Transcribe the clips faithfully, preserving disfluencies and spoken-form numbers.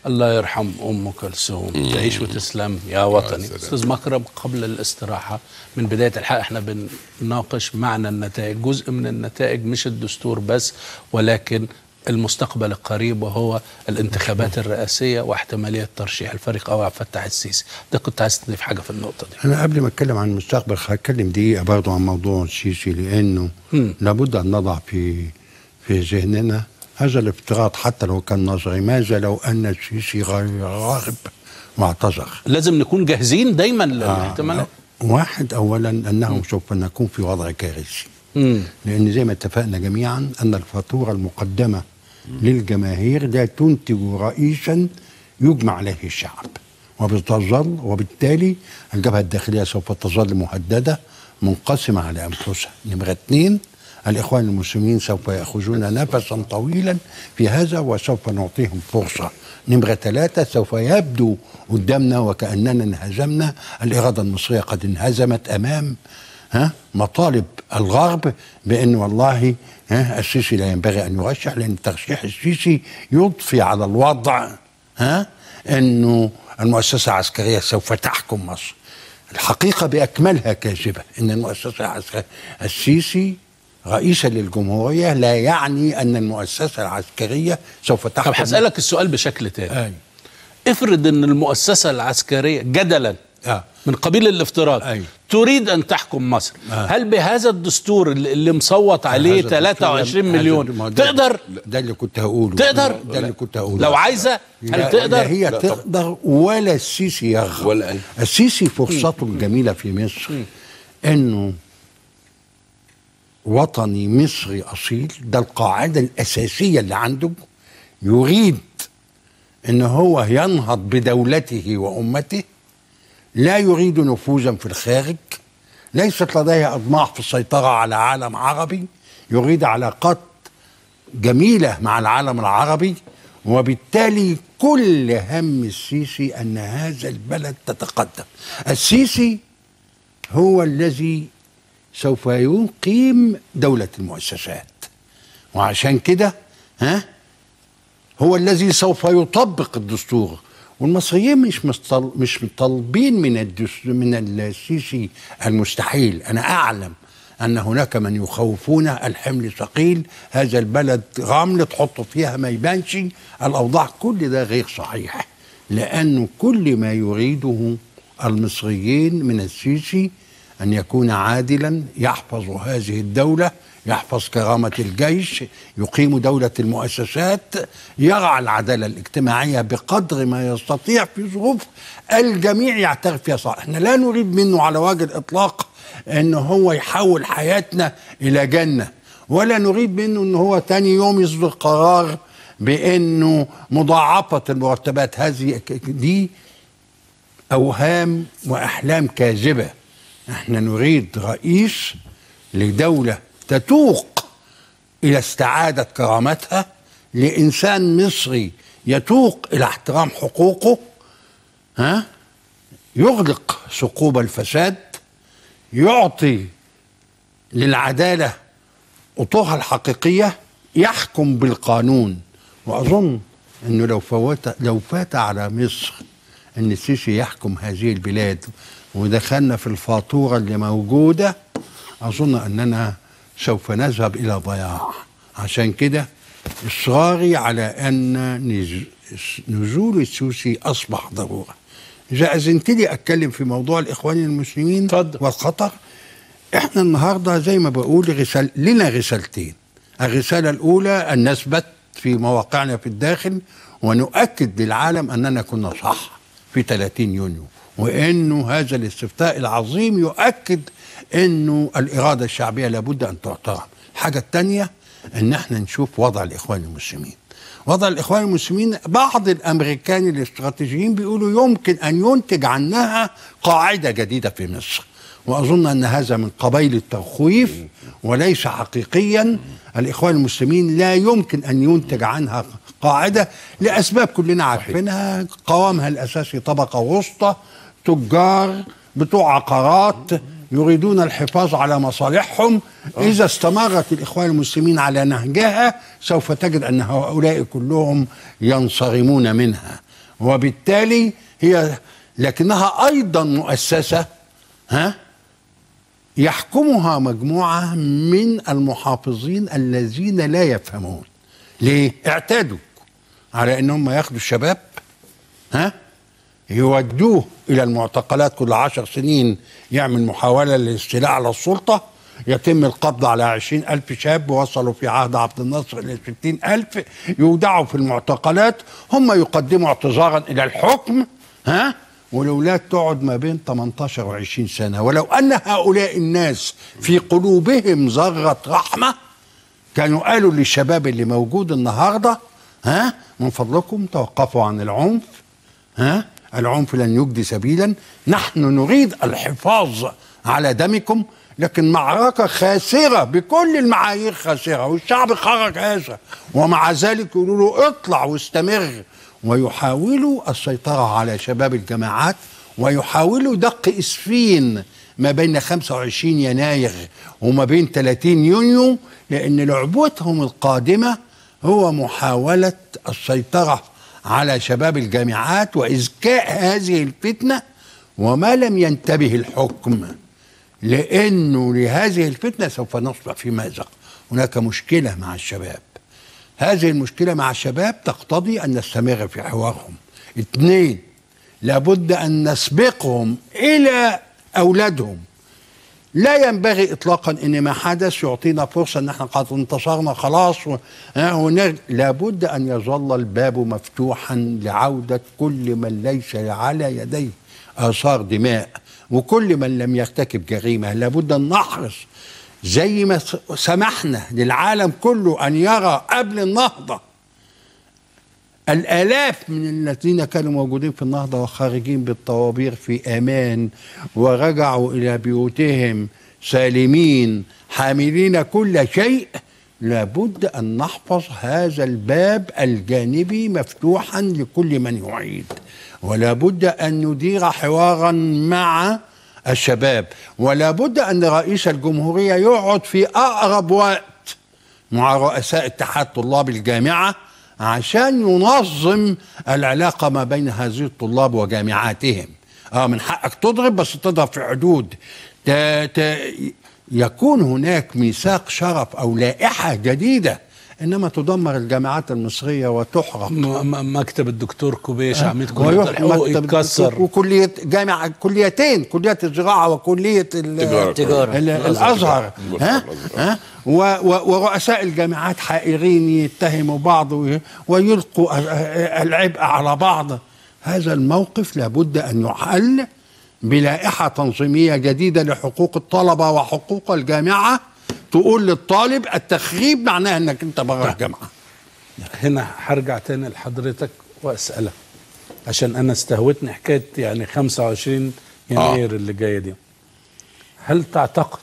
الله يرحم ام كلثوم، تعيش وتسلم يا وطني. استاذ مكرم، قبل الاستراحه من بدايه الحلقه احنا بنناقش معنى النتائج، جزء من النتائج مش الدستور بس ولكن المستقبل القريب وهو الانتخابات الرئاسيه واحتماليه ترشيح الفريق او عبد الفتاح السيسي. ده كنت عايز تضيف حاجه في النقطه دي؟ انا قبل ما اتكلم عن المستقبل هتكلم دقيقه برضه عن موضوع السيسي، لانه م. لابد ان نضع في في ذهننا هذا الافتراض حتى لو كان نظري. ماذا لو ان السيسي راغب واعتذر؟ لازم نكون جاهزين دايما للاحتمالات. آه واحد، اولا انه م. سوف نكون في وضع كارثي، لان زي ما اتفقنا جميعا ان الفاتوره المقدمه للجماهير لا تنتج رئيسا يجمع عليه الشعب، وبتظل وبالتالي الجبهه الداخليه سوف تظل مهدده منقسمه على انفسها. نمره اثنين، الاخوان المسلمين سوف ياخذون نفسا طويلا في هذا وسوف نعطيهم فرصه. نمره ثلاثه، سوف يبدو قدامنا وكاننا انهزمنا، الاراده المصريه قد انهزمت امام ها مطالب الغرب بان والله ها السيسي لا ينبغي ان يرشح، لان ترشيح السيسي يضفي على الوضع ها انه المؤسسه العسكريه سوف تحكم مصر. الحقيقه باكملها كاذبه، ان المؤسسه العسكريه السيسي رئيسا للجمهوريه لا يعني ان المؤسسه العسكريه سوف تحكم. طب هسألك السؤال بشكل تاني. أي. افرض ان المؤسسه العسكريه جدلا آه. من قبيل الافتراض أي. تريد ان تحكم مصر، آه. هل بهذا الدستور اللي مصوت عليه ثلاثة وعشرين مليون تقدر؟ ده اللي كنت هقوله. تقدر؟ ده اللي كنت هقوله. لو عايزه هل تقدر؟ لا هي لا تقدر ولا السيسي يرغب. ولا السيسي فرصته الجميله في مصر انه وطني مصري اصيل، ده القاعده الاساسيه اللي عنده، يريد ان هو ينهض بدولته وامته، لا يريد نفوذا في الخارج، ليست لديه اطماع في السيطره على عالم عربي، يريد علاقات جميله مع العالم العربي، وبالتالي كل هم السيسي ان هذا البلد تتقدم. السيسي هو الذي سوف يقيم دولة المؤسسات، وعشان كده ها هو الذي سوف يطبق الدستور. والمصريين مش مطل... مش مطالبين من الدستور من السيسي المستحيل. انا اعلم ان هناك من يخوفون الحمل ثقيل، هذا البلد رمل تحطه فيها ما يبانش الاوضاع. كل ده غير صحيح، لانه كل ما يريده المصريين من السيسي أن يكون عادلا، يحفظ هذه الدولة، يحفظ كرامة الجيش، يقيم دولة المؤسسات، يرعى العدالة الاجتماعية بقدر ما يستطيع في ظروف الجميع يعترف فيها صح. احنا لا نريد منه على وجه الإطلاق أنه هو يحول حياتنا إلى جنة، ولا نريد منه أنه هو تاني يوم يصدر قرار بأنه مضاعفة المرتبات. هذه دي أوهام وأحلام كاذبة. احنا نريد رئيس لدولة تتوق الى استعادة كرامتها، لانسان مصري يتوق الى احترام حقوقه، ها يغلق ثقوب الفساد، يعطي للعدالة اطرها الحقيقية، يحكم بالقانون. واظن انه لو فوت لو فات على مصر ان السيسي يحكم هذه البلاد ودخلنا في الفاتورة اللي موجودة، أظن أننا سوف نذهب إلى ضياع. عشان كده إصراري على أن نزول السيسي أصبح ضرورة. إذا أذنت لي أتكلم في موضوع الإخوان المسلمين فضل. والخطر، إحنا النهاردة زي ما بقول رسال لنا رسالتين. الرسالة الأولى أن نثبت في مواقعنا في الداخل ونؤكد للعالم أننا كنا صح في ثلاثين يونيو، وانه هذا الاستفتاء العظيم يؤكد انه الاراده الشعبيه لابد ان تحترم. الحاجه الثانيه ان احنا نشوف وضع الاخوان المسلمين. وضع الاخوان المسلمين بعض الامريكان الاستراتيجيين بيقولوا يمكن ان ينتج عنها قاعده جديده في مصر، واظن ان هذا من قبيل التخويف وليس حقيقيا. الاخوان المسلمين لا يمكن ان ينتج عنها قاعده لاسباب كلنا عارفينها. قوامها الاساسي طبقه وسطى، تجار بتوع عقارات يريدون الحفاظ على مصالحهم. إذا استمرت الإخوان المسلمين على نهجها سوف تجد أن هؤلاء كلهم ينصرمون منها. وبالتالي هي لكنها أيضا مؤسسة ها يحكمها مجموعة من المحافظين الذين لا يفهمون. ليه؟ اعتادوا على انهم ياخدوا الشباب ها يودوه الى المعتقلات كل عشر سنين، يعمل محاولة للاستيلاء على السلطة، يتم القبض على عشرين ألف شاب وصلوا في عهد عبد الناصر إلى ستين ألف، يودعوا في المعتقلات، هم يقدموا اعتذارا إلى الحكم ها والأولاد تقعد ما بين ثمانية عشر وعشرين سنة. ولو أن هؤلاء الناس في قلوبهم ذرة رحمة كانوا قالوا للشباب اللي موجود النهاردة ها من فضلكم توقفوا عن العنف، ها العنف لن يجدي سبيلا، نحن نريد الحفاظ على دمكم، لكن معركة خاسرة بكل المعايير خاسرة، والشعب خرج هذا، ومع ذلك يقولوا له اطلع واستمر، ويحاولوا السيطرة على شباب الجماعات، ويحاولوا دق إسفين ما بين خمسة وعشرين يناير وما بين ثلاثين يونيو، لأن لعبتهم القادمة هو محاولة السيطرة على شباب الجامعات وإذكاء هذه الفتنة. وما لم ينتبه الحكم لأنه لهذه الفتنة سوف نصبح في مأزق. هناك مشكلة مع الشباب، هذه المشكلة مع الشباب تقتضي أن نستمر في حوارهم. اثنين، لابد أن نسبقهم إلى أولادهم. لا ينبغي إطلاقا أن ما حدث يعطينا فرصة أن احنا قد انتصرنا خلاص ونرجع. لابد أن يظل الباب مفتوحا لعودة كل من ليس على يديه آثار دماء، وكل من لم يرتكب جريمة. لابد أن نحرص زي ما سمحنا للعالم كله أن يرى قبل النهضة الآلاف من الذين كانوا موجودين في النهضة وخارجين بالطوابير في أمان ورجعوا إلى بيوتهم سالمين حاملين كل شيء. لابد أن نحفظ هذا الباب الجانبي مفتوحا لكل من يعيد، ولا بد أن ندير حوارا مع الشباب، ولا بد أن رئيس الجمهورية يقعد في أقرب وقت مع رؤساء اتحاد طلاب الجامعة عشان ينظم العلاقة ما بين هذه الطلاب وجامعاتهم. اه من حقك تضرب، بس تضرب في حدود ت... ت... يكون هناك ميثاق شرف أو لائحة جديدة، إنما تدمر الجامعات المصرية وتحرق. م- مكتب الدكتور كوبيش عميد كلية الحقوق يتكسر، وكلية جامعة كليتين، كلية الزراعة وكلية التجارة الأزهر، ها ها و- و- ورؤساء الجامعات حائرين يتهموا بعض ويلقوا العبء على بعض. هذا الموقف لابد أن يحل بلائحة تنظيمية جديدة لحقوق الطلبة وحقوق الجامعة، تقول للطالب التخريب معناه انك انت بره الجامعه. هنا هرجع تاني لحضرتك واسالك، عشان انا استهوتني حكايه يعني خمسة وعشرين يناير آه. اللي جايه دي. هل تعتقد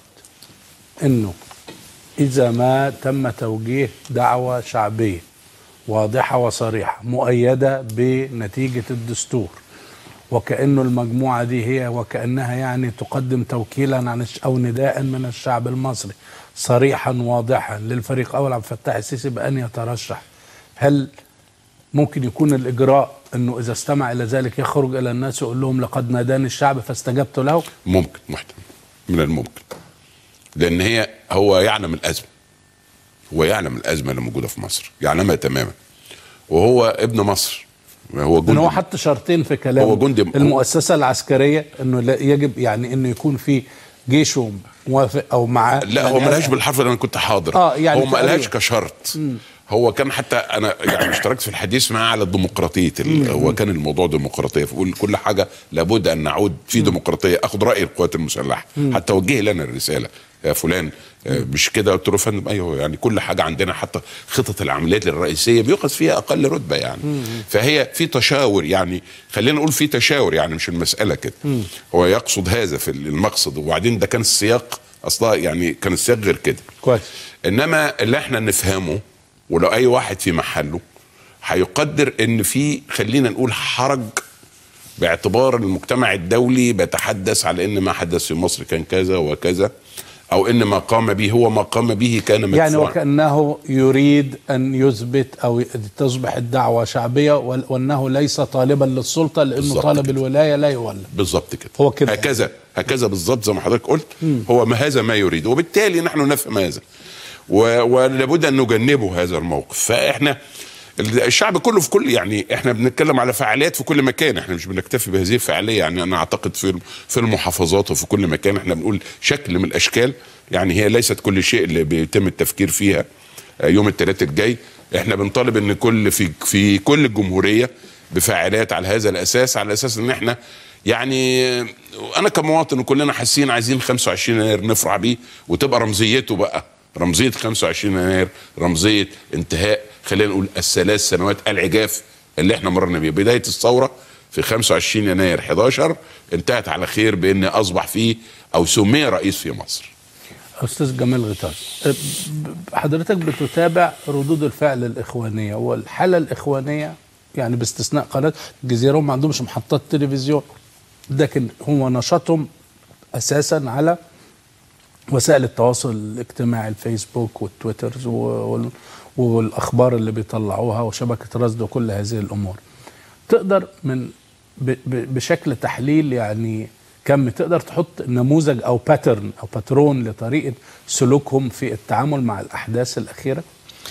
انه اذا ما تم توجيه دعوه شعبيه واضحه وصريحه مؤيده بنتيجه الدستور، وكأنه المجموعة دي هي وكأنها يعني تقدم توكيلا عن أو نداء من الشعب المصري صريحا واضحا للفريق أول عبد الفتاح السيسي بأن يترشح، هل ممكن يكون الإجراء أنه إذا استمع إلى ذلك يخرج إلى الناس ويقول لهم لقد ناداني الشعب فاستجبت له؟ ممكن، محتمل من الممكن، لأن هي هو يعلم الأزمة، هو يعلم الأزمة اللي موجودة في مصر، يعلمها تماما، وهو ابن مصر، هو جندي. هو حط شرطين في كلامه، هو جندي المؤسسة العسكرية انه يجب يعني انه يكون في جيشه موافق او معاه. لا هو ما قالهاش بالحرف اللي انا كنت حاضر. اه يعني هو ما قالهاش كشرط. مم. هو كان حتى انا يعني اشتركت في الحديث معاه على الديمقراطيه، هو كان الموضوع ديمقراطيه، فقول كل حاجه لابد ان نعود في ديمقراطيه، اخذ راي القوات المسلحه، مم. حتى وجه لنا الرساله يا فلان مش كده، قلت له فندم ايوه يعني كل حاجه عندنا حتى خطط العمليات الرئيسيه بيؤخذ فيها اقل رتبه يعني. مم. فهي في تشاور، يعني خلينا نقول في تشاور، يعني مش المساله كده. مم. هو يقصد هذا في المقصد، وبعدين ده كان السياق اصلا، يعني كان السياق غير كده كويس. انما اللي احنا نفهمه، ولو اي واحد في محله هيقدر ان في خلينا نقول حرج، باعتبار المجتمع الدولي بيتحدث على ان ما حدث في مصر كان كذا وكذا، او ان ما قام به هو ما قام به كان مدفوعا. يعني وكأنه يريد ان يثبت او تصبح الدعوة شعبية وانه ليس طالبا للسلطة لانه طالب كده. الولاية لا يولى. بالظبط كده. هو كده هكذا هكذا بالظبط زي ما حضرتك قلت. مم. هو ما هذا ما يريد، وبالتالي نحن نفهم هذا ولابد ان نجنبه هذا الموقف. فاحنا الشعب كله في كل، يعني احنا بنتكلم على فعاليات في كل مكان، احنا مش بنكتفي بهذه الفعاليه. يعني انا اعتقد في في المحافظات وفي كل مكان احنا بنقول شكل من الاشكال، يعني هي ليست كل شيء اللي بيتم التفكير فيها. يوم الثلاث الجاي احنا بنطالب ان كل في في كل الجمهوريه بفعاليات على هذا الاساس، على اساس ان احنا يعني انا كمواطن وكلنا حاسين عايزين خمسة وعشرين يناير نفرح بيه وتبقى رمزيته بقى رمزيه خمسة وعشرين يناير، رمزيه انتهاء خلينا نقول الثلاث سنوات العجاف اللي احنا مررنا بيه. بدايه الثوره في خمسة وعشرين يناير حداشر انتهت على خير بان اصبح فيه او سمي رئيس في مصر. استاذ جمال غيطاني، حضرتك بتتابع ردود الفعل الاخوانيه والحاله الاخوانيه، يعني باستثناء قناه الجزيره هم ما عندهمش محطات تلفزيون، لكن هو نشاطهم اساسا على وسائل التواصل الاجتماعي، الفيسبوك والتويتر والاخبار اللي بيطلعوها وشبكه رصد وكل هذه الامور. تقدر من بشكل تحليل يعني كم تقدر تحط نموذج او باترن او باترون لطريقه سلوكهم في التعامل مع الاحداث الاخيره؟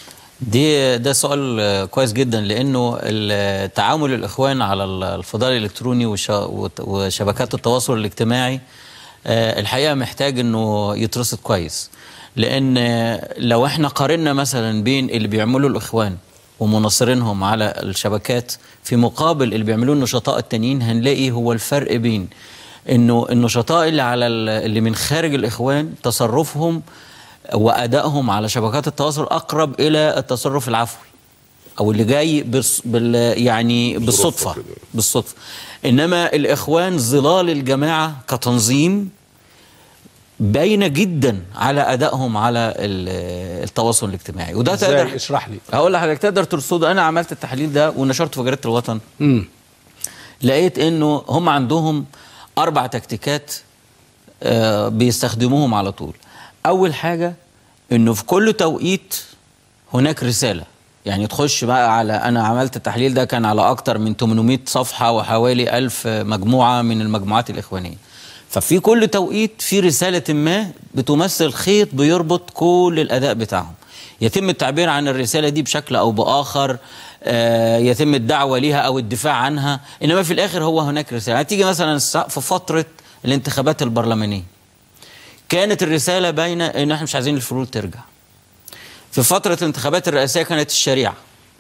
دي ده سؤال كويس جدا، لانه تعامل الاخوان على الفضاء الالكتروني وشبكات التواصل الاجتماعي الحقيقه محتاج انه يترصد كويس. لان لو احنا قارنا مثلا بين اللي بيعملوا الاخوان ومناصرينهم على الشبكات في مقابل اللي بيعملوه النشطاء التانيين، هنلاقي هو الفرق بين انه النشطاء اللي على اللي من خارج الاخوان تصرفهم وادائهم على شبكات التواصل اقرب الى التصرف العفوي او اللي جاي بص بال يعني بالصدفه بالصدفه انما الاخوان ظلال الجماعه كتنظيم باينه جدا على ادائهم على التواصل الاجتماعي. وده تقدر اشرح لي. هقول لحضرتك تقدر ترصده. انا عملت التحليل ده ونشرته في جريده الوطن. امم لقيت انه هم عندهم اربع تكتيكات آه بيستخدموهم على طول. اول حاجه انه في كل توقيت هناك رساله، يعني تخش بقى على، انا عملت التحليل ده كان على اكتر من ثمانمائة صفحه وحوالي ألف مجموعه من المجموعات الاخوانيه. ففي كل توقيت في رساله ما بتمثل خيط بيربط كل الاداء بتاعهم. يتم التعبير عن الرساله دي بشكل او باخر، آه يتم الدعوه ليها او الدفاع عنها، انما في الاخر هو هناك رساله. هتيجي مثلا في فتره الانتخابات البرلمانيه كانت الرساله باينه ان احنا مش عايزين الفلول ترجع. في فتره الانتخابات الرئاسيه كانت الشريعه.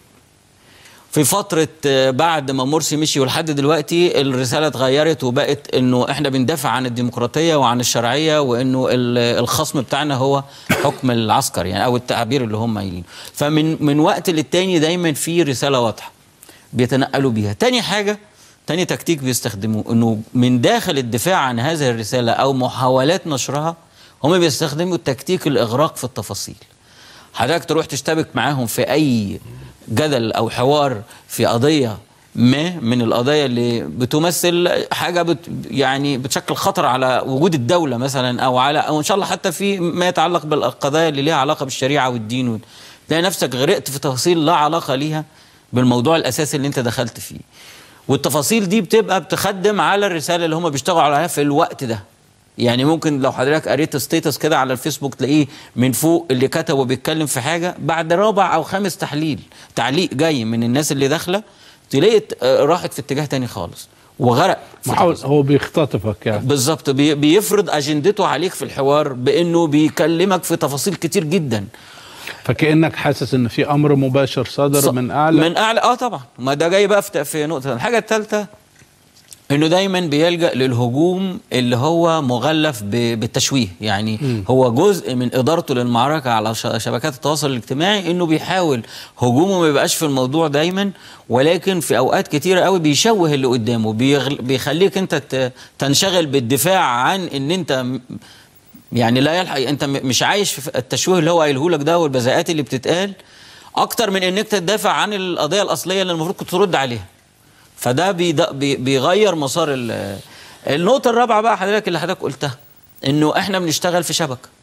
في فتره بعد ما مرسي مشي ولحد دلوقتي الرساله اتغيرت وبقت انه احنا بندافع عن الديمقراطيه وعن الشرعيه، وانه الخصم بتاعنا هو حكم العسكر، يعني او التعبير اللي هم قايلينه. فمن من وقت للتاني دايما في رساله واضحه بيتنقلوا بيها. تاني حاجه، تاني تكتيك بيستخدموه، انه من داخل الدفاع عن هذه الرساله او محاولات نشرها هم بيستخدموا تكتيك الاغراق في التفاصيل. حضرتك تروح تشتبك معاهم في اي جدل او حوار في قضيه ما من القضايا اللي بتمثل حاجه بت يعني بتشكل خطر على وجود الدوله مثلا، او على او ان شاء الله حتى في ما يتعلق بالقضايا اللي ليها علاقه بالشريعه والدين، تلاقي نفسك غرقت في تفاصيل لا علاقه ليها بالموضوع الاساسي اللي انت دخلت فيه. والتفاصيل دي بتبقى بتخدم على الرساله اللي هم بيشتغلوا عليها في الوقت ده. يعني ممكن لو حضرتك قريت ستيتس كده على الفيسبوك تلاقيه من فوق اللي كتبه بيتكلم في حاجه، بعد رابع او خامس تحليل تعليق جاي من الناس اللي داخله تلاقي راحت في اتجاه تاني خالص وغرق. هو بيختطفك يعني بالظبط، بي بيفرض اجندته عليك في الحوار بانه بيكلمك في تفاصيل كتير جدا. فكأنك حاسس ان في امر مباشر صادر ص... من اعلى من اعلى اه طبعا. ما ده جاي بقى في في نقطه. الحاجه الثالثه انه دايما بيلجأ للهجوم اللي هو مغلف بالتشويه، يعني م. هو جزء من ادارته للمعركه على شبكات التواصل الاجتماعي انه بيحاول هجومه ما يبقاش في الموضوع دايما، ولكن في اوقات كتيره قوي بيشوه اللي قدامه، بيغل... بيخليك انت تنشغل بالدفاع عن ان انت يعني لا يلحق، انت مش عايش في التشويه اللي هو قايله لك ده والبذاءات اللي بتتقال، اكتر من انك تدافع عن القضيه الاصليه اللي المفروض كنت ترد عليها. فده بيغير مسار. النقطه الرابعه بقى حضرتك اللي حضرتك قلتها، انه احنا بنشتغل في شبكه،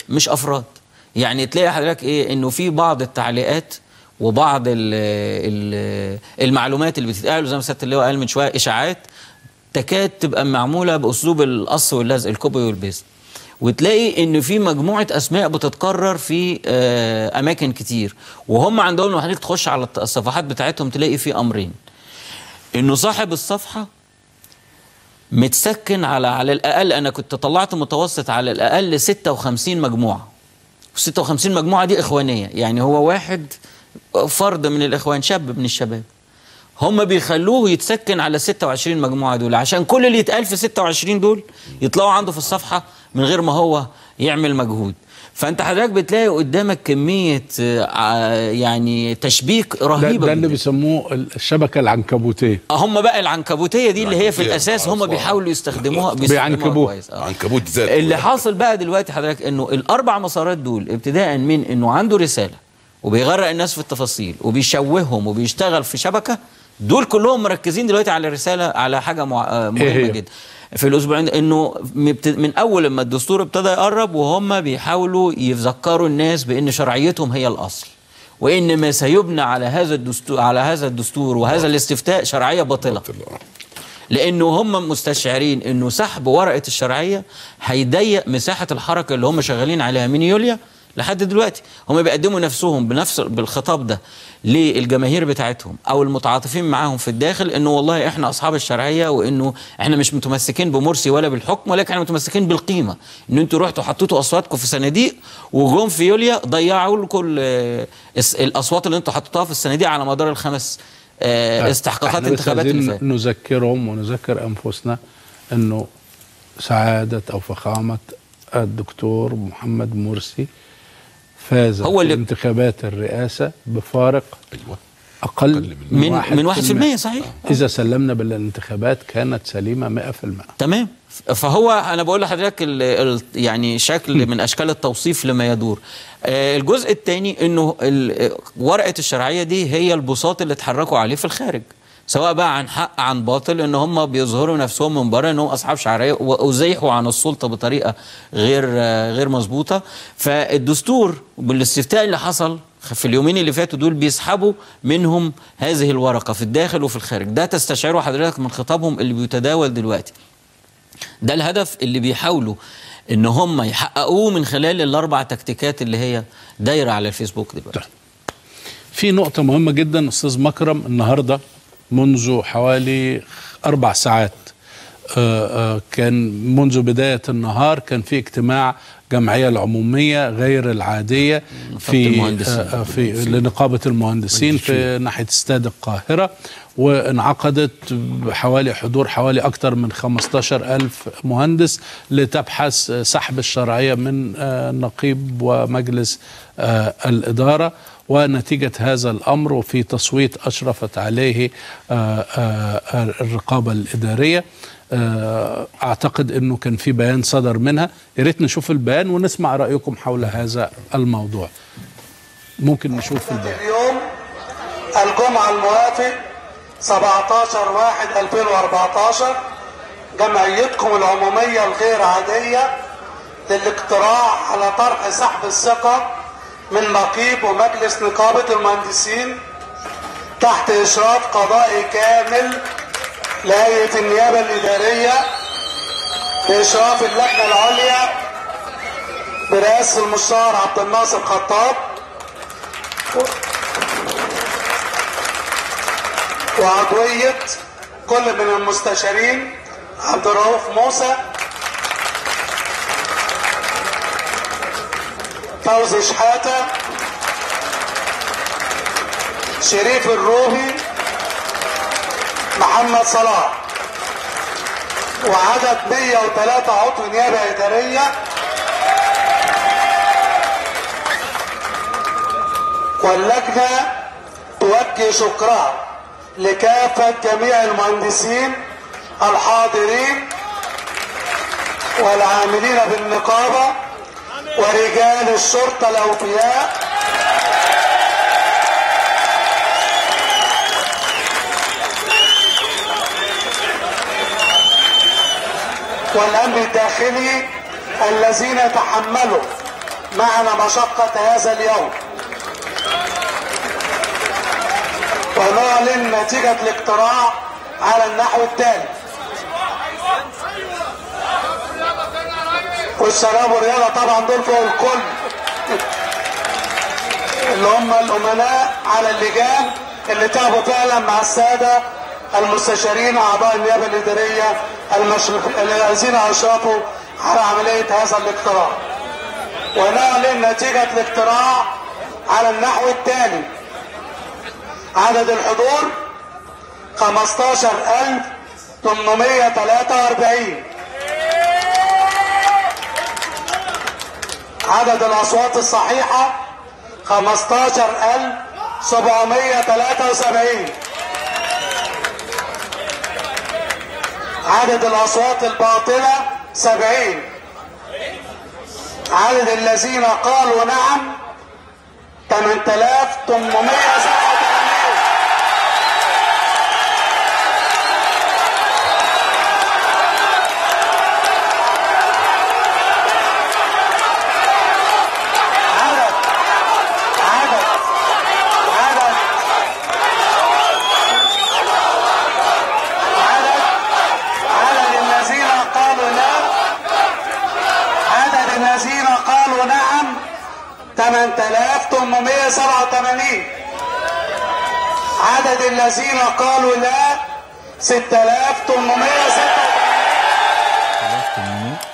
مش افراد. يعني تلاقي حضرتك ايه انه في بعض التعليقات وبعض ال ال المعلومات اللي بتتقال زي ما سياده اللواء قال من شويه اشاعات تكاد تبقى معموله باسلوب القص واللزق الكوبي والبيست، وتلاقي ان في مجموعه اسماء بتتكرر في اماكن كتير، وهم عندهم لما حضرتك تخش على الصفحات بتاعتهم تلاقي في امرين، انه صاحب الصفحه متسكن على على الاقل، انا كنت طلعت متوسط على الاقل ستة وخمسين مجموعه، ستة وخمسين مجموعه دي اخوانيه، يعني هو واحد فرد من الاخوان شاب من الشباب هم بيخلوه يتسكن على ستة وعشرين مجموعه دول عشان كل اللي يتقال في ستة وعشرين دول يطلعوا عنده في الصفحه من غير ما هو يعمل مجهود. فانت حضرتك بتلاقي قدامك كميه يعني تشبيك رهيبه. ده اللي بيسموه الشبكه العنكبوتيه. هم بقى العنكبوتيه دي اللي هي في الاساس هم بيحاولوا يستخدموها بيعنكبوها كويس. آه. عنكبوت ذات. اللي حاصل بقى دلوقتي حضرتك انه الاربع مسارات دول ابتداء من انه عنده رساله وبيغرق الناس في التفاصيل وبيشوههم وبيشتغل في شبكه، دول كلهم مركزين دلوقتي على رساله على حاجه مهمه إيه جدا في الاسبوعين، انه من اول ما الدستور ابتدى يقرب وهم بيحاولوا يذكروا الناس بان شرعيتهم هي الاصل، وان ما سيبنى على هذا الدستور على هذا الدستور وهذا الاستفتاء شرعيه باطله، لانه هم مستشعرين انه سحب ورقه الشرعيه هيضيق مساحه الحركه اللي هم شغالين عليها من يوليو لحد دلوقتي. هم بيقدموا نفسهم بنفس بالخطاب ده للجماهير بتاعتهم او المتعاطفين معاهم في الداخل، انه والله احنا اصحاب الشرعيه، وانه احنا مش متمسكين بمرسي ولا بالحكم، ولكن احنا متمسكين بالقيمه، ان انتوا رحتوا حطيتوا اصواتكم في صناديق وجم في يوليو ضيعوا لكم الاصوات اللي انتوا حطيتوها في الصناديق على مدار الخمس استحقاقات انتخابات اللي فاتت. نذكرهم ونذكر انفسنا انه سعاده او فخامه الدكتور محمد مرسي فاز هو في انتخابات الرئاسة بفارق أيوة. أقل من من واحد, من واحد في المية صحيح. إذا سلمنا بالانتخابات كانت سليمة مئة في المئة. تمام. فهو أنا بقول لحضرتك يعني شكل من أشكال التوصيف لما يدور. آه الجزء الثاني إنه ورقة الشرعية دي هي البساط اللي اتحركوا عليه في الخارج، سواء بقى عن حق عن باطل، ان هم بيظهروا نفسهم من بره انهم اصحاب شرعيه وازيحوا عن السلطه بطريقه غير غير مظبوطه. فالدستور بالاستفتاء اللي حصل في اليومين اللي فاتوا دول بيسحبوا منهم هذه الورقه في الداخل وفي الخارج. ده تستشعره حضرتك من خطابهم اللي بيتداول دلوقتي. ده الهدف اللي بيحاولوا ان هم يحققوه من خلال الاربع تكتيكات اللي هي دايره على الفيسبوك دلوقتي. في نقطه مهمه جدا استاذ مكرم، النهارده منذ حوالي أربع ساعات آآ آآ كان منذ بداية النهار كان في اجتماع جمعية العمومية غير العادية في في لنقابة المهندسين في ناحية استاد القاهرة، وانعقدت بحوالي حضور حوالي أكثر من خمستاشر ألف مهندس لتبحث سحب الشرعية من النقيب ومجلس الإدارة. ونتيجة هذا الأمر وفي تصويت أشرفت عليه الرقابة الإدارية، أعتقد أنه كان في بيان صدر منها، يا ريت نشوف البيان ونسمع رأيكم حول هذا الموضوع. ممكن نشوف البيان. اليوم الجمعة الموافق سبعتاشر واحد ألفين وأربعتاشر جمعيتكم العمومية الغير عادية للاقتراح على طرح سحب الثقة من نقيب ومجلس نقابة المهندسين تحت إشراف قضائي كامل لهيئة النيابة الإدارية بإشراف اللجنة العليا برئاسة المستشار عبد الناصر خطاب وعضوية كل من المستشارين عبد الرؤوف موسى، فوزي شحاتة، شريف الروبي، محمد صلاح، وعدد مئة وثلاثة عضو نيابة إدارية. واللجنة توجه شكرها لكافة جميع المهندسين الحاضرين والعاملين بالنقابة ورجال الشرطة الأوفياء والأمن الداخلي الذين تحملوا معنا مشقة هذا اليوم، ونعلن نتيجة الاقتراع على النحو التالي. والشباب والرياضة طبعا دول فوق الكل، اللي هم الأمناء على اللجان اللي تعبوا فعلا مع السادة المستشارين أعضاء النيابة الإدارية الذين أشرفوا على عملية هذا الاقتراع. ونعلن نتيجة الاقتراع على النحو التالي: عدد الحضور خمسة عشر ألف وثمانمائة وثلاثة وأربعين، عدد الأصوات الصحيحة خمسة عشر ألف وسبعمائة وثلاثة وسبعين، عدد الأصوات الباطلة سبعين، عدد الذين قالوا نعم ثمانية آلاف وثمانمائة وسبعة وثمانين، عدد عدد عدد عدد عدد الذين قالوا لا، عدد الذين قالوا نعم ثمانية آلاف وثمانمائة وسبعة وثمانين، عدد الذين قالوا لا ستة آلاف وثمانمائة وستة وثمانين.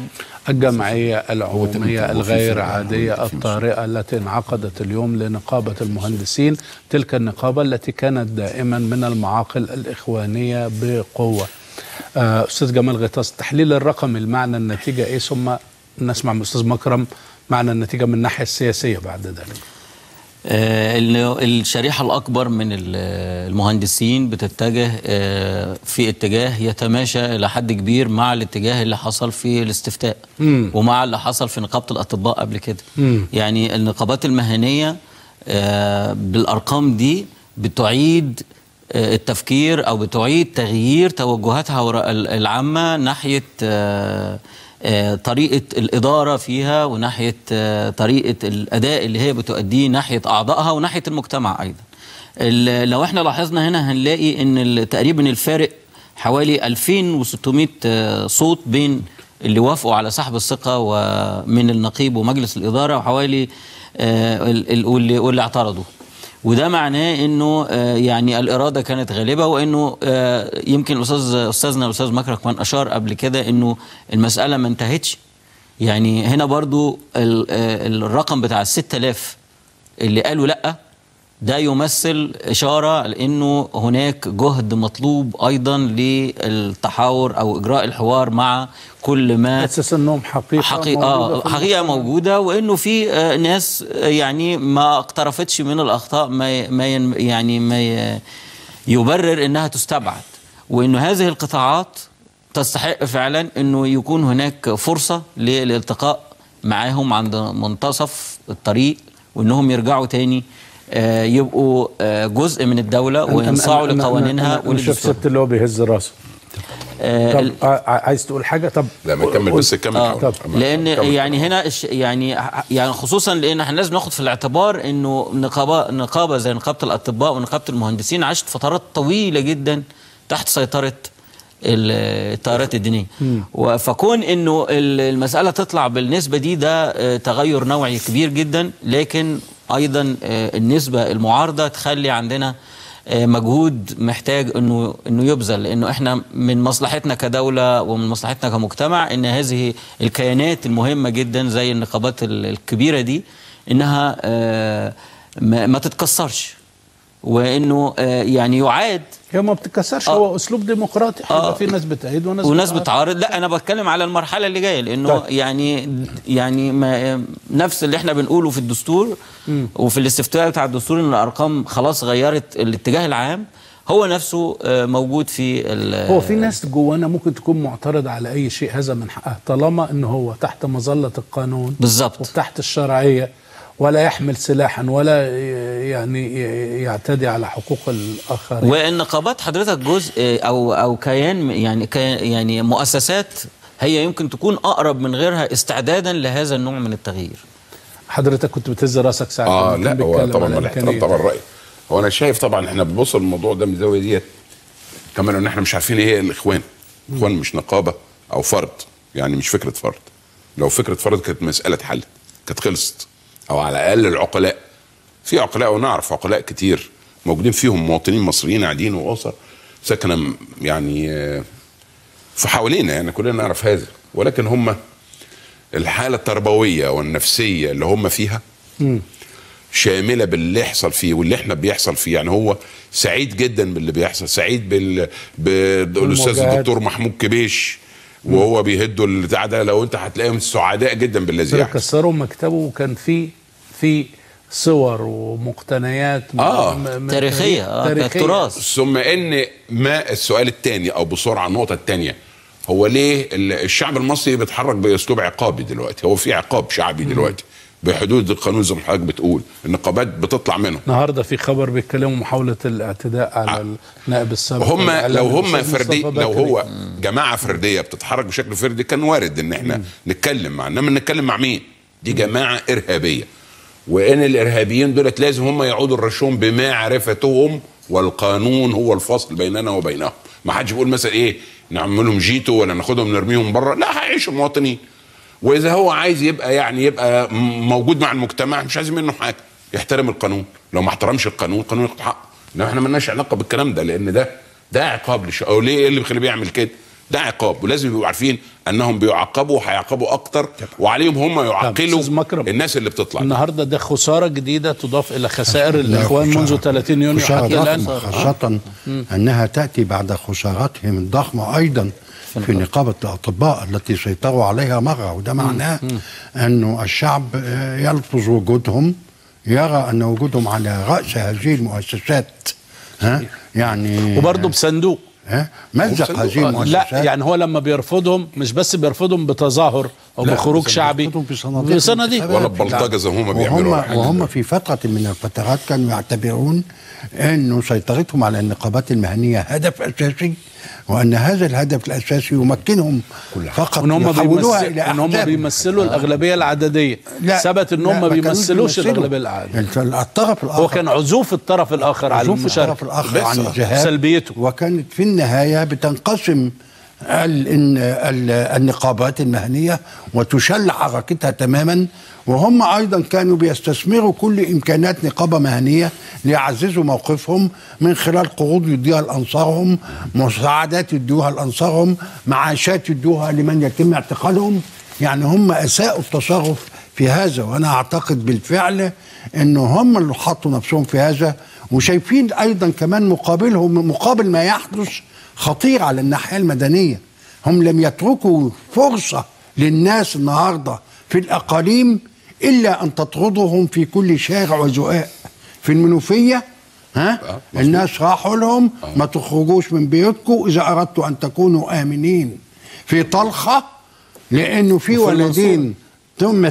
الجمعية العمومية الغير عادية الطارئة التي انعقدت اليوم لنقابة المهندسين، تلك النقابة التي كانت دائما من المعاقل الإخوانية بقوة. أستاذ جمال غطاس، تحليل الرقم المعنى النتيجة إيه، ثم نسمع من أستاذ مكرم معنى النتيجة من الناحية السياسية بعد ذلك. آه الشريحة الأكبر من المهندسين بتتجه آه في اتجاه يتماشى إلى حد كبير مع الاتجاه اللي حصل في الاستفتاء مم. ومع اللي حصل في نقابة الأطباء قبل كده. مم. يعني النقابات المهنية آه بالأرقام دي بتعيد آه التفكير أو بتعيد تغيير توجهاتها العامة ناحية آه آه طريقة الإدارة فيها، وناحية آه طريقة الأداء اللي هي بتؤديه ناحية أعضائها وناحية المجتمع أيضا. لو احنا لاحظنا هنا هنلاقي ان تقريبا الفارق حوالي ألفين وستمائة آه صوت بين اللي وافقوا على سحب الثقة ومن النقيب ومجلس الإدارة، وحوالي آه واللي, واللي اعترضوا. وده معناه انه آه يعني الإرادة كانت غالبة، وانه آه يمكن الأستاذ أستاذنا الأستاذ مكرم كمان أشار قبل كده انه المسألة ما انتهتش. يعني هنا برضو الرقم بتاع الستة آلاف اللي قالوا لأ ده يمثل إشارة لأنه هناك جهد مطلوب أيضا للتحاور أو إجراء الحوار مع كل ما أساس أنهم حقيقة حقيقة موجودة, حقيقة موجودة وأنه في ناس يعني ما اقترفتش من الأخطاء ما, ما يعني ما يبرر أنها تستبعد، وأنه هذه القطاعات تستحق فعلا أنه يكون هناك فرصة للالتقاء معاهم عند منتصف الطريق، وأنهم يرجعوا تاني آه يبقوا آه جزء من الدولة وينصاعوا لقوانينها. أنا شوف ست اللي هو بيهز راسه. آه طب آه عايز تقول حاجة؟ طب لا ما كمل بس كمل. آه طب لأن كمل يعني هنا يعني يعني خصوصا لأن احنا لازم ناخد في الاعتبار إنه نقابة نقابة زي نقابة الأطباء ونقابة المهندسين عاشت فترات طويلة جدا تحت سيطرة التيارات الدينية، فكون انه المسألة تطلع بالنسبة دي ده تغير نوعي كبير جدا، لكن ايضا النسبة المعارضة تخلي عندنا مجهود محتاج انه انه يبذل، لانه احنا من مصلحتنا كدولة ومن مصلحتنا كمجتمع ان هذه الكيانات المهمة جدا زي النقابات الكبيرة دي انها ما تتكسرش، وانه يعني يعاد. هي ما بتتكسرش، هو اسلوب ديمقراطي، هيبقى في ناس بتأيد وناس وناس بتعارض. لا انا بتكلم على المرحله اللي جايه، لانه طيب. يعني يعني ما نفس اللي احنا بنقوله في الدستور م. وفي الاستفتاء بتاع الدستور ان الارقام خلاص غيرت الاتجاه العام، هو نفسه موجود في هو في ناس جوانا ممكن تكون معترض على اي شيء، هذا من حقها طالما ان هو تحت مظله القانون بالظبط وتحت الشرعيه، ولا يحمل سلاحا ولا يعني يعتدي على حقوق الاخرين. والنقابات حضرتك جزء او او كيان يعني كيان يعني مؤسسات هي يمكن تكون اقرب من غيرها استعدادا لهذا النوع من التغيير. حضرتك كنت بتهز راسك ساعه اه لا هو طبعا مع الاحترام طبعا الراي. هو انا شايف طبعا احنا بنبص للموضوع ده من الزاويه ديت كمان ان احنا مش عارفين ايه هي الاخوان. الاخوان مش نقابه او فرد، يعني مش فكره فرد. لو فكره فرد كانت مساله اتحلت، كانت خلصت، او على الاقل العقلاء، في عقلاء ونعرف عقلاء كتير موجودين فيهم مواطنين مصريين قاعدين واسر ساكنه يعني في حوالينا، يعني كلنا نعرف هذا، ولكن هم الحاله التربويه والنفسيه اللي هم فيها م. شامله باللي يحصل فيه واللي احنا بيحصل فيه. يعني هو سعيد جدا باللي بيحصل، سعيد بال بالاستاذ الدكتور محمود كبيش وهو بيهدوا البتاع ده. لو انت هتلاقيهم سعداء جدا بالذي يحصل. كسروا مكتبه وكان في في صور ومقتنيات اه تاريخيه اه تراث. ثم ان ما السؤال الثاني او بسرعه النقطه الثانيه، هو ليه الشعب المصري بيتحرك باسلوب عقابي دلوقتي؟ هو في عقاب شعبي دلوقتي بحدود القانون زي ما حضرتك بتقول، النقابات بتطلع منهم. النهارده في خبر بيتكلموا محاوله الاعتداء على ع... النائب السابق. هم لو هم فردي، لو هو جماعه فرديه بتتحرك بشكل فردي كان وارد ان احنا مم. نتكلم مع، انما نتكلم مع مين؟ دي جماعه ارهابيه، وان الارهابيين دولت لازم هم يعودوا الرشوم بمعرفتهم، والقانون هو الفاصل بيننا وبينهم. ما حدش بيقول مثلا ايه نعملهم جيتو ولا ناخدهم نرميهم بره، لا هيعيشوا مواطنين. واذا هو عايز يبقى يعني يبقى موجود مع المجتمع مش عايز منه حاجه، يحترم القانون. لو ما احترمش القانون القانون ياخد حقه. انما احنا مالناش علاقه بالكلام ده، لان ده ده عقاب لش... او ليه ايه اللي بيخليه بيعمل كده؟ ده عقاب، ولازم يبقوا عارفين انهم بيعاقبوا وهيعاقبوا اكتر، وعليهم هم يعقلوا الناس اللي بتطلع. النهارده ده خساره جديده تضاف الى خسائر الاخوان منذ ثلاثين يونيو حتى الان، خاصه انها تاتي بعد خساراتهم الضخمه ايضا في نقابة الأطباء التي سيطروا عليها مرة. وده معناه أنه الشعب يلفظ وجودهم، يرى أن وجودهم على رأس هذه المؤسسات ها يعني وبرضه بصندوق ها مزق هذه المؤسسات. لا يعني هو لما بيرفضهم مش بس بيرفضهم بتظاهر أو بخروج شعبي، بصناديق ولا ببلطجة زي هم بيعملوا. وهم, وهم في فترة من الفترات كانوا يعتبرون أنه سيطرتهم على النقابات المهنية هدف أساسي، وأن هذا الهدف الأساسي يمكنهم فقط يحولوها إلى أن هم بيمثلوا الأغلبية العددية. ثبت أن هم ما بيمثلوش الأغلبية العددية. الطرف الآخر هو كان عزوف الطرف الآخر على المشاركة، الطرف الآخر عن الذهاب سلبيته. وكانت في النهاية بتنقسم النقابات المهنية وتشل حركتها تماما. وهم أيضا كانوا بيستثمروا كل إمكانات نقابة مهنية ليعززوا موقفهم من خلال قروض يديها لأنصارهم، مساعدات يدوها لأنصارهم، معاشات يدوها لمن يتم اعتقالهم. يعني هم أساءوا التصرف في هذا، وأنا أعتقد بالفعل أنه هم اللي حطوا نفسهم في هذا، وشايفين أيضا كمان مقابلهم مقابل ما يحدث خطير على الناحية المدنية. هم لم يتركوا فرصة للناس النهاردة في الأقاليم إلا أن تطردهم في كل شارع وزقاق. في المنوفية ها آه الناس راحوا لهم آه. ما تخرجوش من بيوتكم إذا أردتوا أن تكونوا آمنين. في طلخة لأنه في ولدين ثم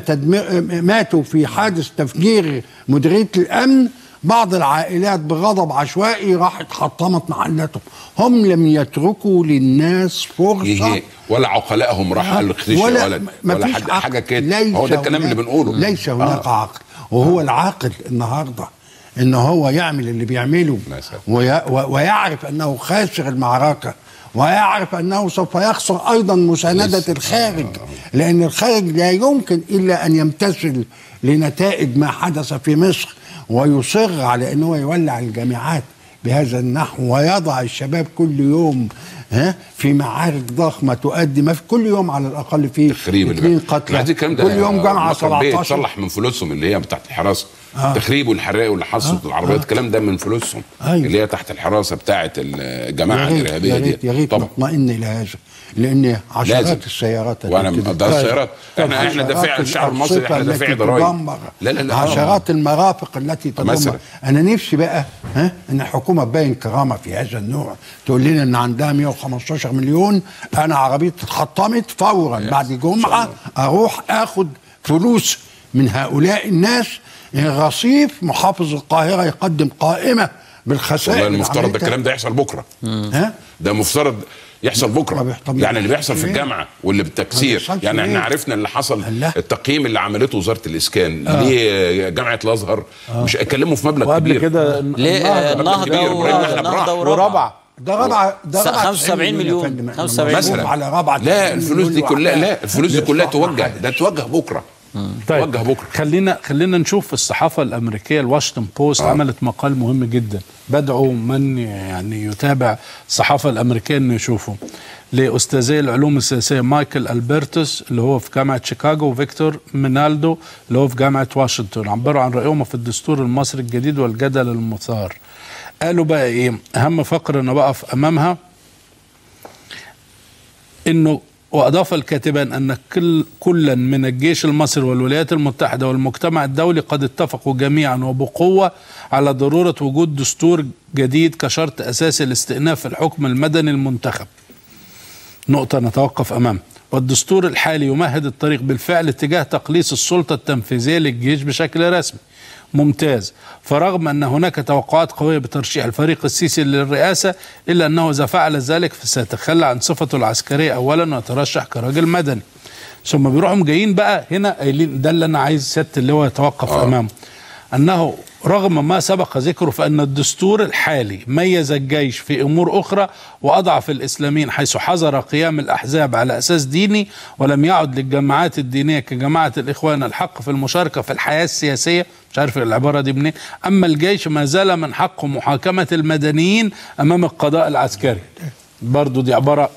ماتوا في حادث تفجير مديرية الأمن، بعض العائلات بغضب عشوائي راحت حطمت محلاتهم. هم لم يتركوا للناس فرصة، ولا عقلائهم راح قالوا اختشوا ولا, ولا, ولا حاجة, حاجة كده. هو ده الكلام اللي بنقوله. ليس هناك آه. عقل، وهو العاقل النهارده ان هو يعمل اللي بيعمله وي ويعرف انه خاسر المعركة، ويعرف أنه سوف يخسر أيضا مساندة الخارج، لأن الخارج لا يمكن إلا أن يمتثل لنتائج ما حدث في مصر ويصر على أنه يولع الجامعات بهذا النحو ويضع الشباب كل يوم ها في معارك ضخمه تؤدي ما في كل يوم على الاقل في اثنين قتلى كل يوم جامعه سبعتاشر تصلح من فلوسهم اللي هي تحت الحراسه. آه. تخريب والحرائق واللي حصلت آه. العربيات الكلام آه. ده من فلوسهم. أيوه. اللي هي تحت الحراسه بتاعه الجماعه الارهابيه دي. يا ريت نطمئن الى هذا، لان عشرات لازم. السيارات وانا ده السيارات احنا احنا دافع الشعب المصري، احنا دافع ضرائب. لا لا لا عشرات المرافق التي تضم. انا نفسي بقى ها ان الحكومه تبين كرامه في هذا النوع، تقول لنا ان عندها مئة وخمستاشر مليون، انا عربيتي اتحطمت فورا بعد جمعه اروح اخد فلوس من هؤلاء الناس. الرصيف محافظ القاهره يقدم قائمه بالخسائر. والله المفترض ده الكلام ده يحصل بكره. ها ده مفترض يحصل بكره. طب يعني اللي بيحصل في الجامعه واللي بالتكسير، يعني احنا عرفنا اللي حصل الله. التقييم اللي عملته وزاره الاسكان آه. ليه جامعه الازهر آه. مش اتكلموا في مبلغ وقبل كبير كده ليه النهضه ورابعه ده رابعه ده رابعه خمسة وسبعين مليون خمسة وسبعين مثلا على رابعه. لا الفلوس دي كلها لا الفلوس دي كلها توجه ده توجه بكره. طيب توجه بكره. خلينا خلينا نشوف الصحافه الامريكيه الواشنطن بوست آه. عملت مقال مهم جدا، بدعو من يعني يتابع الصحافه الامريكيه انه يشوفه، لاستاذي العلوم السياسيه مايكل البرتوس اللي هو في جامعه شيكاغو وفيكتور مينالدو اللي هو في جامعه واشنطن، عبروا عن رايهم في الدستور المصري الجديد والجدل المثار. قالوا بقى ايه اهم فقره انا بقف امامها، انه وأضاف الكاتبان أن كل كلا من الجيش المصري والولايات المتحدة والمجتمع الدولي قد اتفقوا جميعا وبقوة على ضرورة وجود دستور جديد كشرط أساسي لاستئناف الحكم المدني المنتخب. نقطة نتوقف أمامها. والدستور الحالي يمهد الطريق بالفعل اتجاه تقليص السلطة التنفيذية للجيش بشكل رسمي. ممتاز. فرغم أن هناك توقعات قوية بترشيح الفريق السيسي للرئاسة إلا أنه إذا فعل ذلك فسيتخلى عن صفته العسكرية أولا ويترشح كراجل مدني. ثم بيروحوا جايين بقى هنا قايلين ده اللي أنا عايز سيادة اللواء يتوقف آه. أمامه، أنه رغم ما سبق ذكره فإن الدستور الحالي ميز الجيش في أمور أخرى وأضعف الإسلاميين حيث حظر قيام الأحزاب على أساس ديني ولم يعد للجماعات الدينية كجماعة الإخوان الحق في المشاركة في الحياة السياسية. مش عارف العبارة دي منين. أما الجيش ما زال من حقه محاكمة المدنيين أمام القضاء العسكري. برضو دي عبارة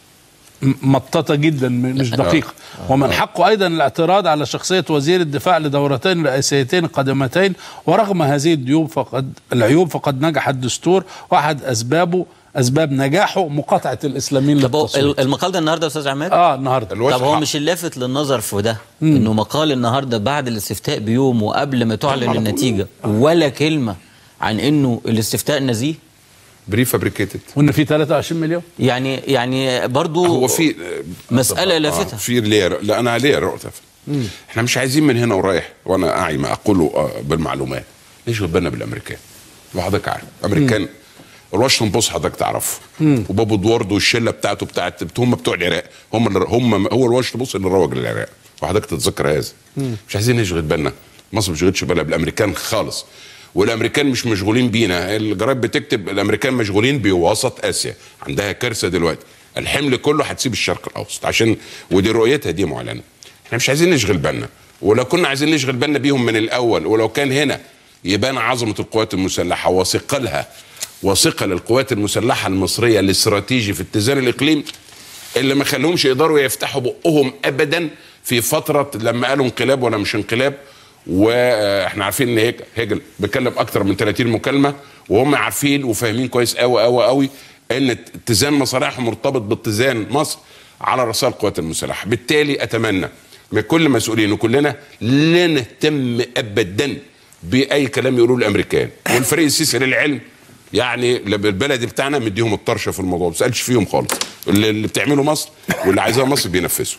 مططة جدا مش دقيقة. ومن حقه أيضا الاعتراض على شخصية وزير الدفاع لدورتين رئاسيتين قادمتين. ورغم هذه العيوب فقد العيوب فقد نجح الدستور، واحد أسبابه أسباب نجاحه مقاطعة الإسلاميين للتصويت. المقال ده النهارده يا أستاذ عماد؟ اه النهارده. طب هو مش اللافت للنظر في ده مم. إنه مقال النهارده بعد الاستفتاء بيوم وقبل ما تعلن النتيجة ولا كلمة عن إنه الاستفتاء نزيه؟ بري فابريكيتد وان في ثلاثة وعشرين مليون. يعني يعني برضو هو في مساله لافته. آه في ليه لا انا ليه رؤيه. احنا مش عايزين من هنا ورايح، وانا اعي ما اقوله آه بالمعلومات. ليش بالنا بالامريكان؟ وحضرتك عارف امريكان الواشنطن بوست حضرتك تعرف، وباب ادوارد والشله بتاعته بتاعت هم بتوع العراق، هم اللي هم هو الواشنطن بوست اللي روج للعراق، وحضرتك تتذكر هذا. مش عايزين نشغل بالنا، مصر مش شغلتش بالها بالامريكان خالص، والامريكان مش مشغولين بينا. الجرايد بتكتب الامريكان مشغولين بوسط اسيا، عندها كارثه دلوقتي، الحمل كله هتسيب الشرق الاوسط عشان ودي رؤيتها دي معلنه. احنا مش عايزين نشغل بالنا، ولو كنا عايزين نشغل بالنا بيهم من الاول، ولو كان هنا يبان عظمه القوات المسلحه وثقلها وثقل القوات المسلحه المصريه الاستراتيجي في اتزان الاقليم، اللي ما خلوهمش يقدروا يفتحوا بقهم ابدا في فتره لما قالوا انقلاب ولا مش انقلاب. واحنا عارفين ان هيك هيجل بيتكلم اكتر من ثلاثين مكالمه، وهم عارفين وفاهمين كويس قوي قوي قوي ان اتزان مصالحهم مرتبط باتزان مصر على رسائل القوات المسلحه. بالتالي اتمنى من كل مسؤولين وكلنا لا نهتم ابدا باي كلام يقولوه الامريكان، والفريق السيسي للعلم يعني البلد بتاعنا مديهم الطرشه في الموضوع، ما سالش فيهم خالص. اللي بتعمله مصر واللي عايزاه مصر بينفذوا.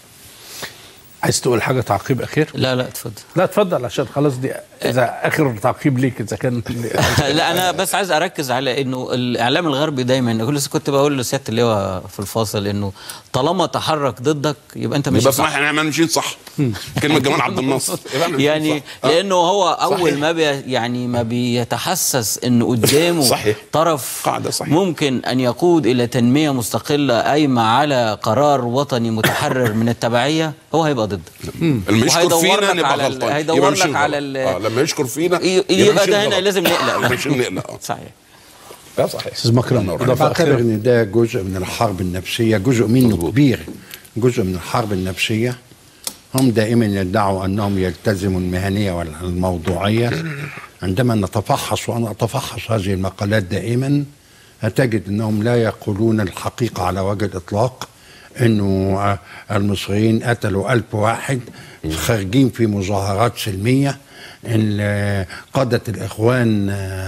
عايز تقول حاجه تعقيب اخير؟ لا لا اتفضل. لا اتفضل عشان خلاص دي اذا اخر تعقيب ليك اذا كان لا انا بس عايز اركز على انه الاعلام الغربي دايما كل كنت بقول لسياده اللواء في الفاصل انه طالما تحرك ضدك يبقى انت ماشي صح. يبقى احنا ماشيين صح. كلمه جمال عبد الناصر يعني لانه هو اول صحيح. ما بي يعني ما بيتحسس انه قدامه صحيح. طرف قاعدة صحيح. ممكن ان يقود الى تنميه مستقله قايمه على قرار وطني متحرر من التبعيه، هو هيبقى ضدك. اللي يشكر فينا نبقى غلطان. هيدور لك على آه لما يشكر فينا يبقى ده هنا لازم نقلق. مش نقلق. صحيح. لا صحيح. استاذ مكرم انا بعتبر ان ده جزء من الحرب النفسيه، جزء منه كبير، جزء من الحرب النفسيه. هم دائما يدعوا انهم يلتزموا المهنيه والموضوعيه. عندما نتفحص وانا اتفحص هذه المقالات دائما هتجد انهم لا يقولون الحقيقه على وجه الاطلاق، انه المصريين قتلوا ألف واحد خارجين في مظاهرات سلميه، ان قاده الاخوان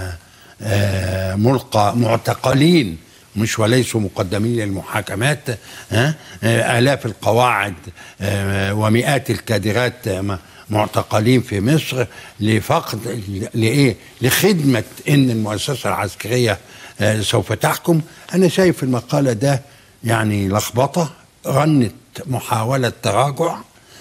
ملقى معتقلين مش وليسوا مقدمين للمحاكمات، آلاف القواعد ومئات الكادرات معتقلين في مصر لفقد لإيه؟ لخدمة إن المؤسسة العسكرية سوف تحكم. أنا شايف المقالة ده يعني لخبطة، غنت محاولة تراجع،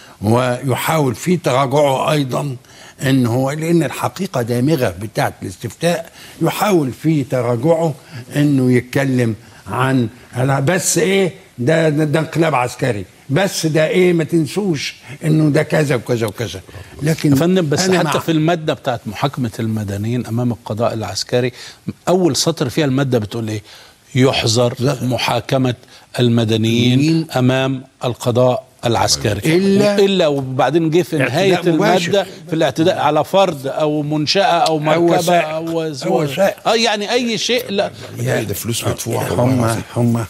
ويحاول في تراجعه أيضا ان هو، لان الحقيقه دامغه بتاعه الاستفتاء، يحاول في تراجعه انه يتكلم عن أنا بس ايه ده ده, ده انقلاب عسكري، بس ده ايه ما تنسوش انه ده كذا وكذا وكذا. لكن يا فندم بس أنا حتى مع... في الماده بتاعت محاكمه المدنيين امام القضاء العسكري، اول سطر فيها الماده بتقول ايه؟ يحظر محاكمه المدنيين امام القضاء العسكري الا الا وبعدين جه في نهايه الماده في الاعتداء على فرد او منشاه او مركبه او او اه يعني اي شيء. لا يعني ده فلوس مدفوعه. هم هم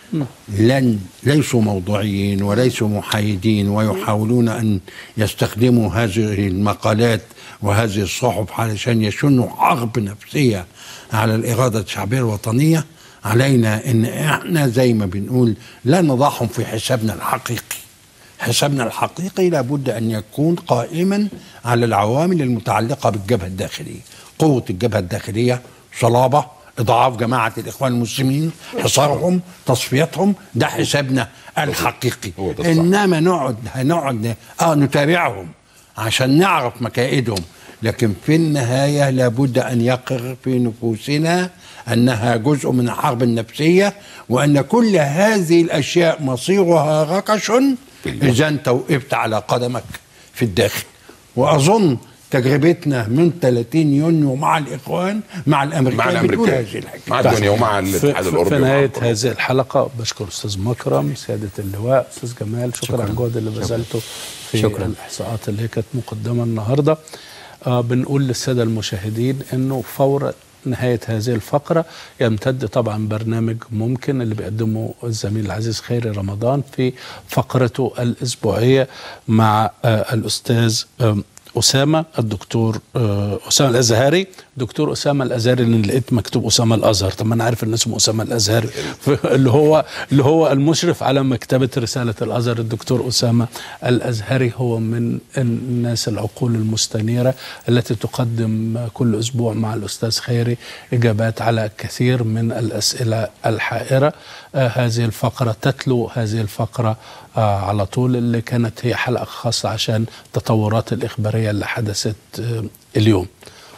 لن ليسوا موضوعيين وليسوا محايدين، ويحاولون ان يستخدموا هذه المقالات وهذه الصحف علشان يشنوا حرب نفسيه على الاراده الشعبيه الوطنيه. علينا ان احنا زي ما بنقول لا نضعهم في حسابنا الحقيقي. حسابنا الحقيقي لابد أن يكون قائما على العوامل المتعلقة بالجبهة الداخلية، قوة الجبهة الداخلية، صلابة، إضعاف جماعة الإخوان المسلمين، حصارهم، تصفيتهم، ده حسابنا الحقيقي. إنما نقعد هنقعد آه نتابعهم عشان نعرف مكائدهم، لكن في النهاية لابد أن يقر في نفوسنا أنها جزء من الحرب النفسية، وأن كل هذه الأشياء مصيرها ركش إذا أنت وقفت على قدمك في الداخل. وأظن تجربتنا من ثلاثين يونيو مع الإخوان مع الأمريكان بتقول هذه الحكاية، مع الدنيا ومع الاتحاد الأوروبي. في نهاية هذه الحلقة بشكر أستاذ مكرم، سيادة اللواء، أستاذ جمال، شكرا, شكرا على الجهد اللي بذلته في شكرا. الإحصاءات اللي كانت مقدمة النهاردة. آه بنقول للسادة المشاهدين أنه فور نهاية هذه الفقرة يمتد طبعا برنامج ممكن اللي بيقدمه الزميل العزيز خيري رمضان في فقرته الأسبوعية مع آه الأستاذ آه أسامة الدكتور أسامة الأزهري. دكتور أسامة الأزهري اللي لقيت مكتوب أسامة الأزهر، طب ما أنا عارف إن اسمه أسامة الأزهري اللي هو اللي هو المشرف على مكتبة رسالة الأزهر. الدكتور أسامة الأزهري هو من الناس العقول المستنيرة التي تقدم كل أسبوع مع الأستاذ خيري إجابات على كثير من الأسئلة الحائرة. آه هذه الفقرة تتلو هذه الفقرة آه على طول، اللي كانت هي حلقة خاصة عشان التطورات الإخبارية اللي حدثت آه اليوم.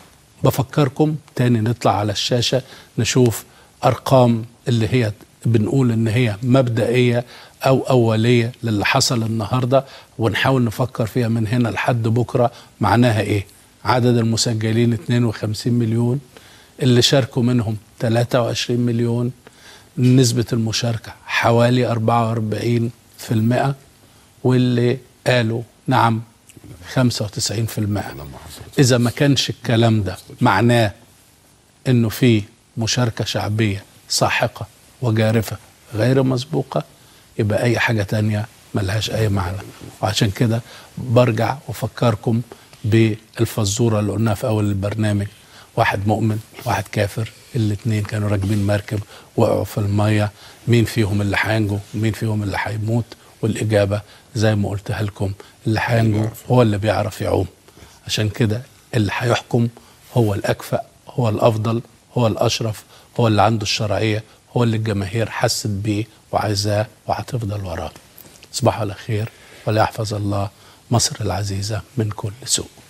بفكركم تاني نطلع على الشاشة نشوف أرقام اللي هي بنقول إن هي مبدئية أو أولية للي حصل النهاردة، ونحاول نفكر فيها من هنا لحد بكرة معناها إيه. عدد المسجلين اثنين وخمسين مليون، اللي شاركوا منهم ثلاثة وعشرين مليون، نسبة المشاركة حوالي أربعة وأربعين في المئة، واللي قالوا نعم خمسة وتسعين في المئة. إذا ما كانش الكلام ده معناه إنه في مشاركة شعبية ساحقة وجارفة غير مسبوقة، يبقى أي حاجة تانية ملهاش أي معنى. وعشان كده برجع وفكركم بالفزورة اللي قلناها في أول البرنامج، واحد مؤمن واحد كافر، الاثنين كانوا راكبين مركب وقعوا في المية، مين فيهم اللي هينجو ومين فيهم اللي هيموت؟ والإجابة زي ما قلتها لكم، اللي هينجو هو اللي بيعرف يعوم. عشان كده اللي هيحكم هو الأكفأ، هو الأفضل، هو الأشرف، هو اللي عنده الشرعية، هو اللي الجماهير حست بيه وعايزاه وهتفضل وراه. تصبحوا على خير، وليحفظ الله مصر العزيزة من كل سوء.